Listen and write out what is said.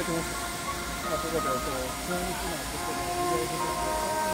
てます。あ、ということで、普通に機能としての